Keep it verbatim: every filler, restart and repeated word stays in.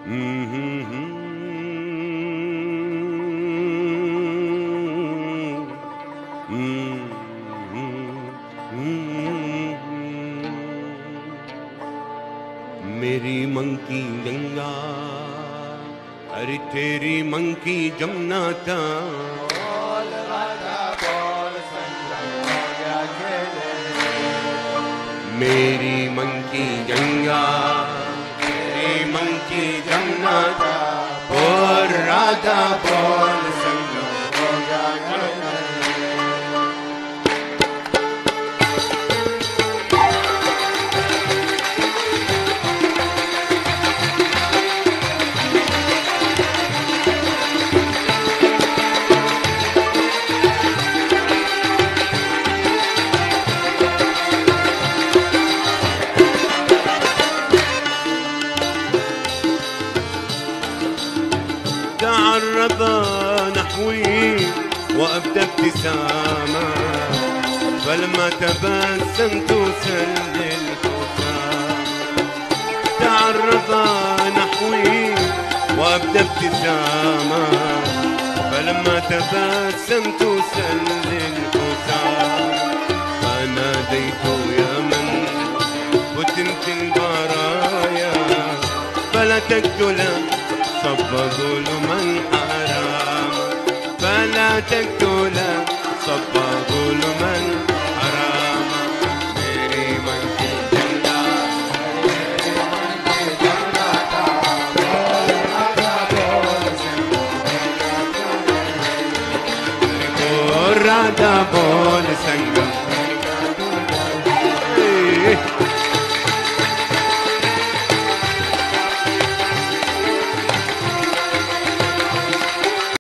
मेरी मंकी गंगा अरे तेरी मंकी जमुना था। बोल राधा बोल संगम हो गया खेले। मेरी मंकी गंगा तेरी मंकी जमुना था। बोल राधा बोल संगम हो गया खेले। تعرض نحوي وأبدى ابتسامة، فلما تبسمت سل الحسام. تعرض نحوي وأبدى ابتسامة، فلما تبسمت سل الحسام. فناديت يا من فتنت البرايا، فلا تقتل صب ظلما حرام. فلا تقتل صب ظلما حرام. मेरी मन की गंगा मेरी मन की गंगा था। बोल राधा बोल संगम हो गया खेले। बोल राधा बोल